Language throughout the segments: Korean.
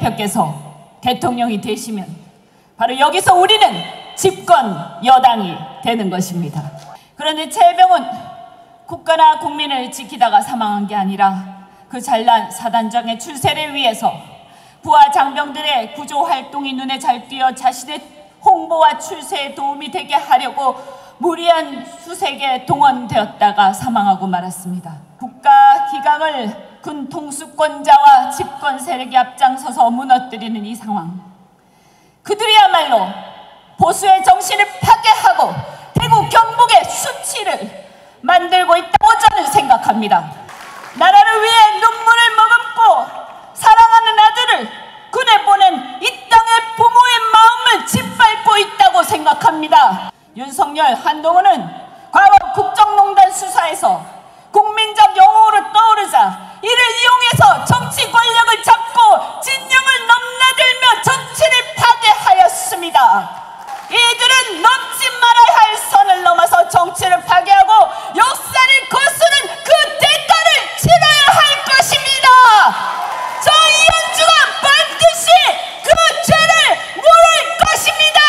대표께서 대통령이 되시면 바로 여기서 우리는 집권 여당이 되는 것입니다. 그런데 최혜병은 국가나 국민을 지키다가 사망한 게 아니라 그 잘난 사단장의 출세를 위해서 부하 장병들의 구조 활동이 눈에 잘 띄어 자신의 홍보와 출세에 도움이 되게 하려고 무리한 수색에 동원되었다가 사망하고 말았습니다. 국가 기강을 군 통수권자와 집권 세력이 앞장서서 무너뜨리는 이 상황, 그들이야말로 보수의 정신을 파괴하고 대구 경북의 수치를 만들고 있다고 저는 생각합니다. 나라를 위해 눈물을 머금고 사랑하는 아들을 군에 보낸 이 땅의 부모의 마음을 짓밟고 있다고 생각합니다. 윤석열, 한동훈은 과거 국정농단 수사에서 국민적 영웅으로 떠오르자 이를 이용해서 정치 권력을 잡고 진영을 넘나들며 정치를 파괴하였습니다. 이들은 넘지 말아야 할 선을 넘어서 정치를 파괴하고 역사를 거스른 그 대가를 치러야 할 것입니다. 저 이현주가 반드시 그 죄를 물을 것입니다.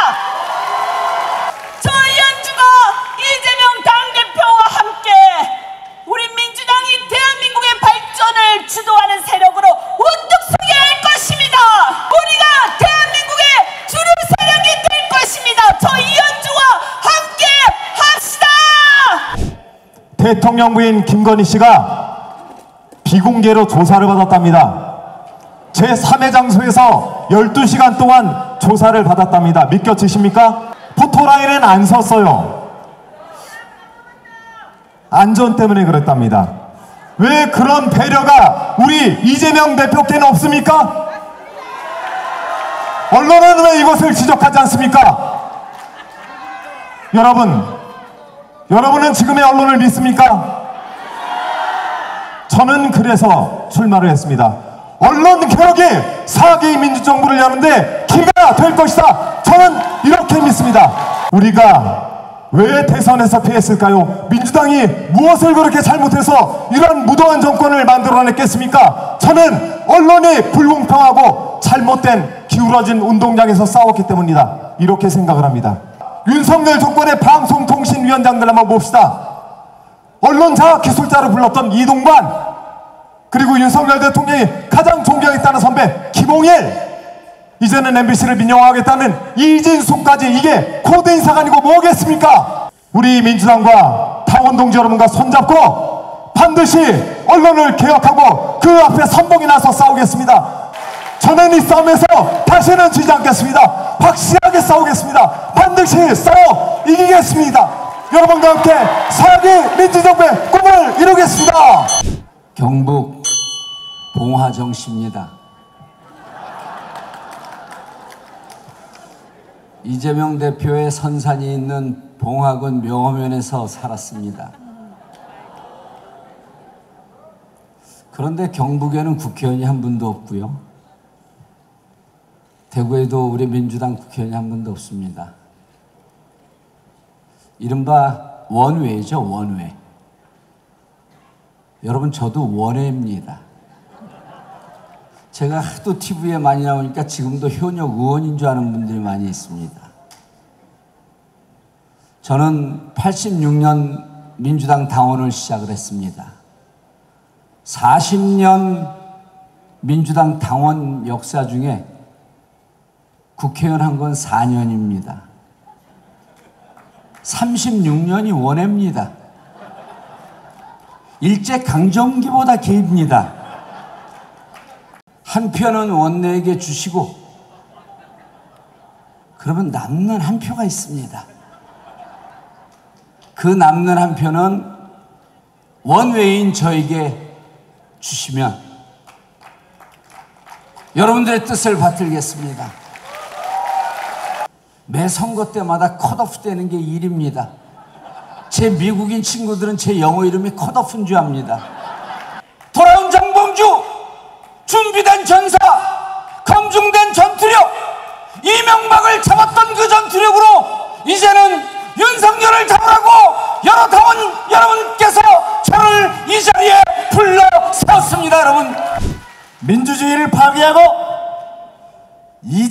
저 이현주가 이재명 당대표와 함께 우리 민주당이 대한민국의 발전을 주도하는 세력으로 우뚝 서게 할 것입니다. 우리가 대한민국의 주류 세력이 될 것입니다. 저 이현주와 함께 합시다. 대통령 부인 김건희 씨가 비공개로 조사를 받았답니다. 제3의 장소에서 12시간 동안 조사를 받았답니다. 믿겨지십니까? 포토라인은 안 섰어요. 안전 때문에 그랬답니다. 왜 그런 배려가 우리 이재명 대표께는 없습니까? 언론은 왜 이것을 지적하지 않습니까? 여러분은 지금의 언론을 믿습니까? 저는 그래서 출마를 했습니다. 언론 개혁이 4기 민주정부를 여는데 기가 될 것이다. 저는 이렇게 믿습니다. 우리가 왜 대선에서 패했을까요? 민주당이 무엇을 그렇게 잘못해서 이런 무도한 정권을 만들어냈겠습니까? 저는 언론이 불공평하고 잘못된 기울어진 운동장에서 싸웠기 때문이다. 이렇게 생각을 합니다. 윤석열 정권의 방송통신위원장들 한번 봅시다. 언론자 기술자로 불렀던 이동관, 그리고 윤석열 대통령이 가장 존경했다는 선배 김홍일, 이제는 MBC를 민영화하겠다는 이진숙까지, 이게 코드 인사가 아니고 뭐겠습니까? 우리 민주당과 당원동지 여러분과 손잡고 반드시 언론을 개혁하고 그 앞에 선봉이 나서 싸우겠습니다. 저는 이 싸움에서 다시는 지지 않겠습니다. 확실하게 싸우겠습니다. 반드시 싸워 이기겠습니다. 여러분과 함께 4기 민주정부의 꿈을 이루겠습니다. 경북 봉화정 씨입니다. 이재명 대표의 선산이 있는 봉화군 명호면에서 살았습니다. 그런데 경북에는 국회의원이 한 분도 없고요. 대구에도 우리 민주당 국회의원이 한 분도 없습니다. 이른바 원외죠, 원외. 여러분, 저도 원외입니다. 제가 하도 TV에 많이 나오니까 지금도 현역 의원인 줄 아는 분들이 많이 있습니다. 저는 86년 민주당 당원을 시작을 했습니다. 40년 민주당 당원 역사 중에 국회의원 한 건 4년입니다. 36년이 원외입니다. 일제강점기보다 깁니다. 한 표는 원내에게 주시고 그러면 남는 한 표가 있습니다. 그 남는 한 표는 원외인 저에게 주시면 여러분들의 뜻을 받들겠습니다. 매 선거 때마다 컷오프 되는 게 일입니다. 제 미국인 친구들은 제 영어 이름이 컷오프인 줄 압니다. 돌아온 정봉주, 준비된 전사, 검증된 전투력, 이명박을 잡았던 그 전투력으로 이제는 윤석열을 잡으라고 여러 당원 여러분께서 저를 이 자리에 불러 세웠습니다. 여러분, 민주주의를 파괴하고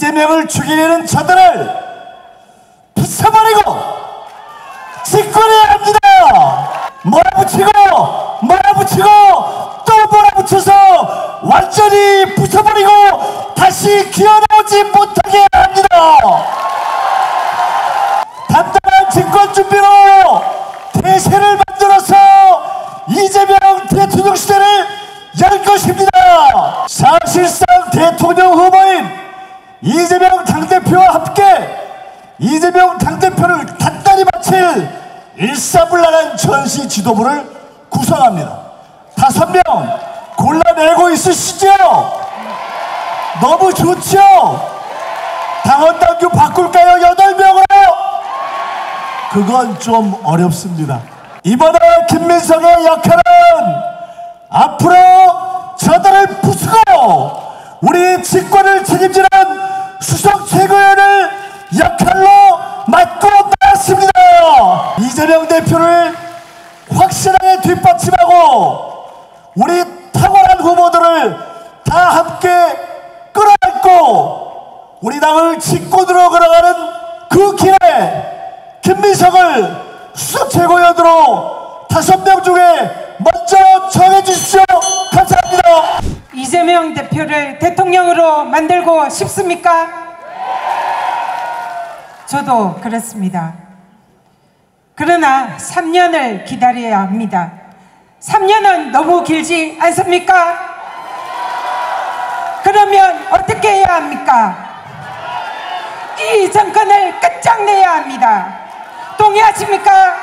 이재명을 죽이려는 저들을 부숴버리고 집권해야 합니다. 몰아붙이고 또 몰아붙여서 완전히 부숴버리고 다시 기어나오지 못하게 해야 합니다. 단단한 집권 준비로 대세를 만들어서 이재명 대통령 시대를 열 것입니다. 사실상 대통령 후보인 이재명 당대표와 함께 이재명 당대표를 단단히 바칠 일사불란한 전시 지도부를 구성합니다. 5명 골라내고 있으시죠? 너무 좋죠? 당원당규 바꿀까요? 8명으로? 그건 좀 어렵습니다. 이번에 김민석의 역할은 앞으로 저들을 부수고 우리 직권을 책임지는 수석 최고위원을 역할로 맡고 나왔습니다. 이재명 대표를 확실하게 뒷받침하고 우리 탁월한 후보들을 다 함께 끌어안고 우리 당을 직권으로 걸어가는 그 길에 김민석을 수석 최고위원으로 5명 중에 먼저 정해주십시오. 감사합니다. 이재명 대표를 대통령으로 만들고 싶습니까? 저도 그렇습니다. 그러나 3년을 기다려야 합니다. 3년은 너무 길지 않습니까? 그러면 어떻게 해야 합니까? 이 정권을 끝장내야 합니다. 동의하십니까?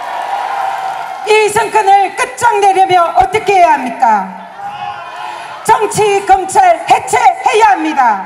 이 정권을 끝장내려면 어떻게 해야 합니까? 정치, 검찰 해체해야 합니다.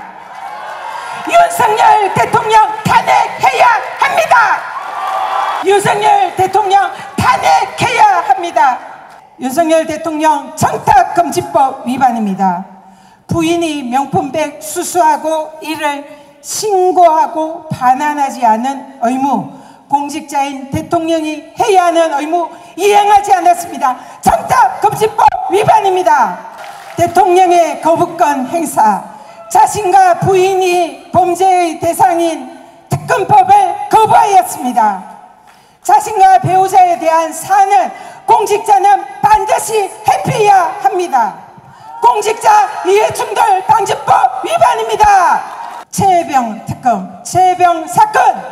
윤석열 대통령 탄핵해야 합니다. 윤석열 대통령 탄핵해야 합니다. 윤석열 대통령 청탁금지법 위반입니다. 부인이 명품백 수수하고 이를 신고하고 반환하지 않은 의무, 공직자인 대통령이 해야 하는 의무 이행하지 않았습니다. 청탁금지법 위반입니다. 대통령의 거부권 행사, 자신과 부인이 범죄의 대상인 특검법을 거부하였습니다. 자신과 배우자에 대한 사안을 공직자는 반드시 회피해야 합니다. 공직자 이해충돌 방지법 위반입니다. 최혜병 특검, 최혜병 사건,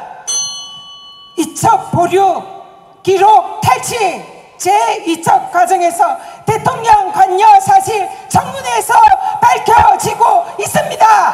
이첩 보류, 기록 탈취, 제2첩 과정에서 대통령 관여 사실 청문회에서 밝혀지고 있습니다.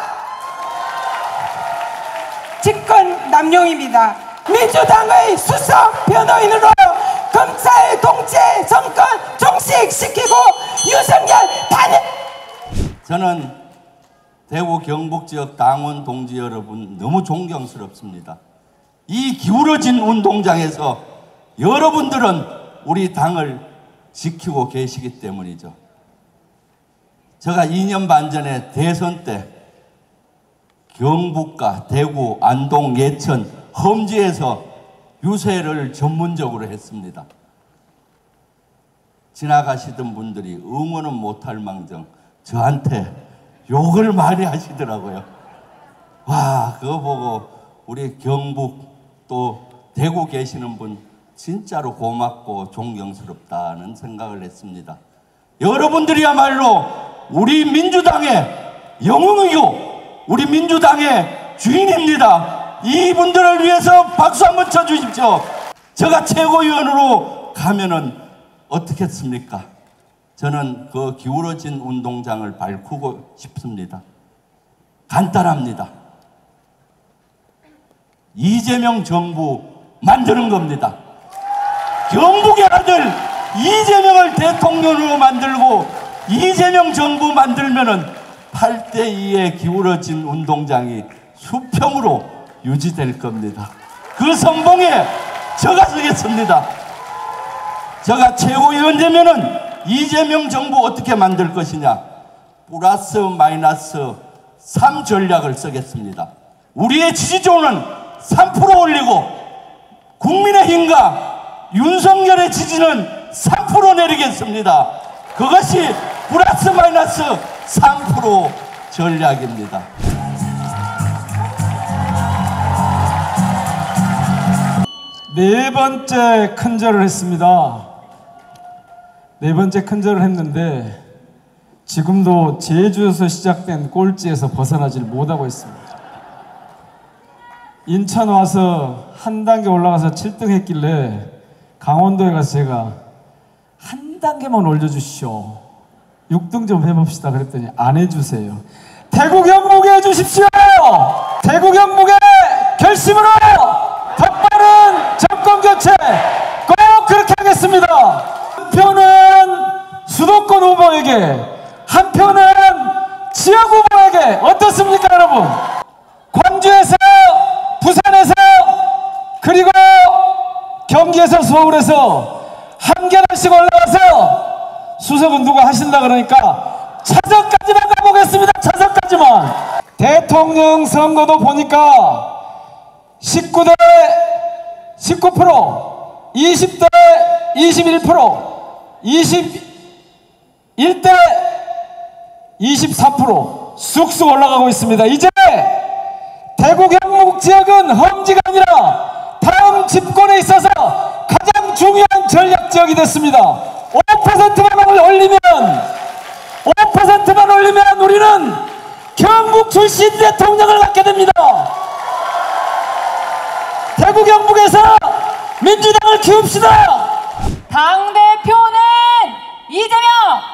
직권 남용입니다. 민주당의 수석 변호인으로 검찰 동체 정권 종식시키고 윤석열 탄핵. 저는 대구 경북 지역 당원 동지 여러분 너무 존경스럽습니다. 이 기울어진 운동장에서 여러분들은 우리 당을 지키고 계시기 때문이죠. 제가 2년 반 전에 대선 때 경북과 대구, 안동, 예천, 험지에서 유세를 전문적으로 했습니다. 지나가시던 분들이 응원은 못할 망정 저한테 욕을 많이 하시더라고요. 와, 그거 보고 우리 경북 또 대구 계시는 분 진짜로 고맙고 존경스럽다는 생각을 했습니다. 여러분들이야말로 우리 민주당의 영웅이고 우리 민주당의 주인입니다. 이분들을 위해서 박수 한번 쳐주십시오. 제가 최고위원으로 가면은 어떻겠습니까? 저는 그 기울어진 운동장을 밝히고 싶습니다. 간단합니다. 이재명 정부 만드는 겁니다. 경북의 아들 이재명을 대통령으로 만들고 이재명 정부 만들면은 8대2의 기울어진 운동장이 수평으로 유지될 겁니다. 그 선봉에 제가 서겠습니다. 제가 최고위원 되면은 이재명 정부 어떻게 만들 것이냐, 플러스 마이너스 3 전략을 쓰겠습니다. 우리의 지지도는 3% 올리고 국민의힘과 윤석열의 지지는 3% 내리겠습니다. 그것이 플러스 마이너스 3% 전략입니다. 네 번째 큰절을 했습니다. 네 번째 큰절을 했는데 지금도 제주에서 시작된 꼴찌에서 벗어나질 못하고 있습니다. 인천 와서 한 단계 올라가서 7등 했길래 강원도에 가서 제가 한 단계만 올려주시오, 6등 좀 해봅시다 그랬더니 안 해주세요. 대구 경북에 해주십시오. 대구 경북의 결심으로 더 빠른 정권 교체 꼭 그렇게 하겠습니다. 한편은 수도권 후보에게, 한편은 지역 후보에게 어떻습니까 여러분? 광주에서, 부산에서, 그리고 경기에서, 서울에서 한 계단씩 올라가서 수석은 누가 하신다 그러니까 차석까지만 가보겠습니다. 차석까지만. 대통령 선거도 보니까 19대 19%, 20대 21%, 21대 24% 쑥쑥 올라가고 있습니다. 이제 대구 경북 지역은 험지가 아니라 다음 집권에 있어서 가장 중요한 전략 지역이 됐습니다. 5%만 올리면 우리는 경북 출신 대통령을 갖게 됩니다. 대구 경북에서 민주당을 키웁시다. 당대표는 이재명,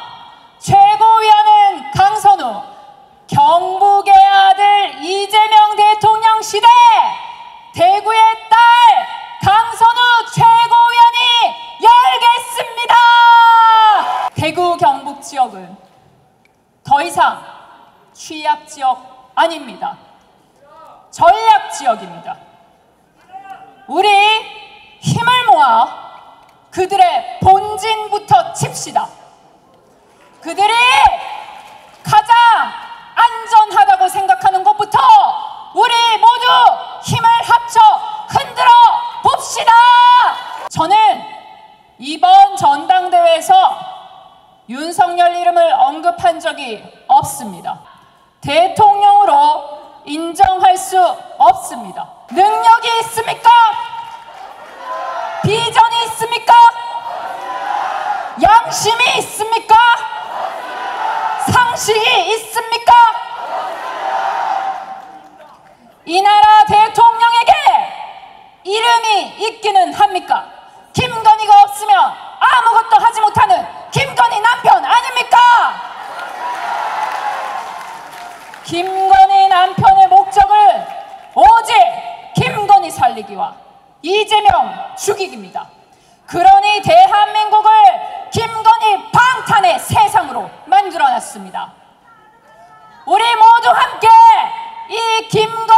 최고위원은 강선우. 경북의 아들 이재명 대통령 시대 대구의 딸 강선우 최고위원이 열겠습니다. 대구 경북 지역은 더 이상 취약 지역 아닙니다. 전략 지역입니다. 우리 힘을 모아 그들의 본진부터 칩시다. 그들이 가장 안전하다고 생각하는 것부터 우리 모두 힘을 합쳐 흔들어 봅시다. 저는 이번 전당대회에서 윤석열 이름을 언급한 적이 없습니다. 대통령으로 인정할 수 없습니다. 능력이 있습니까? 비전이 있습니까? 양심이 있습니까? 상식이 있습니까? 이 나라 대통령에게 이름이 있기는 합니까? 김건희가 없으면 아무것도 하지 못하는 김건희 남편 아닙니까? 김건희 남편의 목적은 오직 김건희 살리기와 이재명 죽이기입니다. 그러니 대한민국을 김건희 방탄의 세상으로 만들어놨습니다. 우리 모두 함께 이 김건희